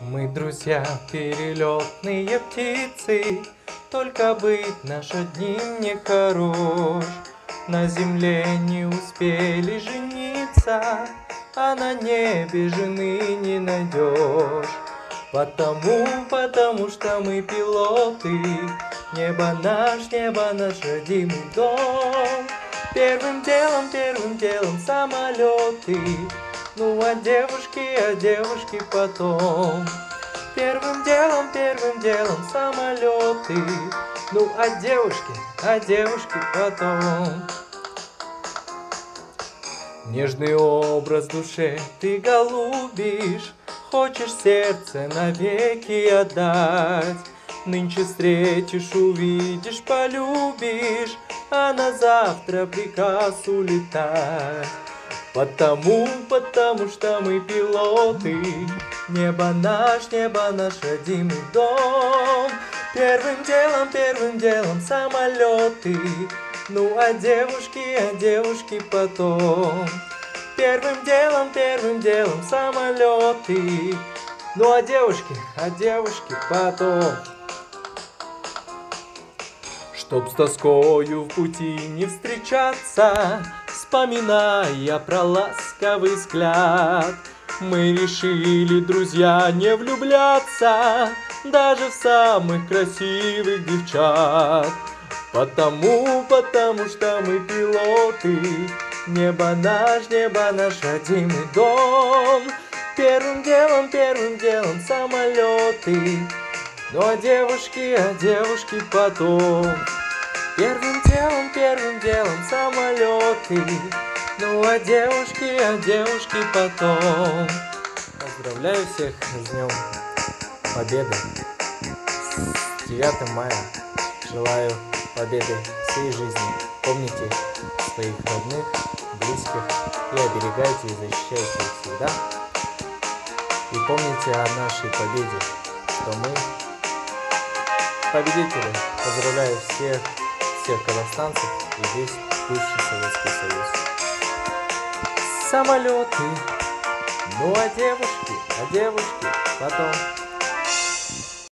Мы друзья, перелетные птицы, только быть наш одним не хорош. На земле не успели жениться, а на небе жены не найдешь. Потому что мы пилоты, небо наш родимый дом. Первым делом самолеты, ну а девушки потом. Первым делом самолеты, ну а девушки потом. Нежный образ душе ты голубишь, хочешь сердце навеки отдать. Нынче встретишь, увидишь, полюбишь, а на завтра приказ улетать. Потому что мы пилоты, небо наш родимый дом. Первым делом самолеты, ну а девушки потом. Первым делом самолеты, ну а девушки потом. Чтоб с тоскою в пути не встречаться, вспоминая про ласковый взгляд, мы решили, друзья, не влюбляться даже в самых красивых девчат. Потому что мы пилоты, небо наш родимый дом. Первым делом самолеты, ну а девушки потом. Первым делом самолеты, ну а девушки потом. Поздравляю всех с Днем Победы, с 9 мая. Желаю победы всей жизни. Помните своих родных, близких и оберегайте и защищайте их всегда. И помните о нашей победе, что мы победители. Поздравляю всех казахстанцев и весь бывший Советский Союз. Самолеты, ну а девушки потом.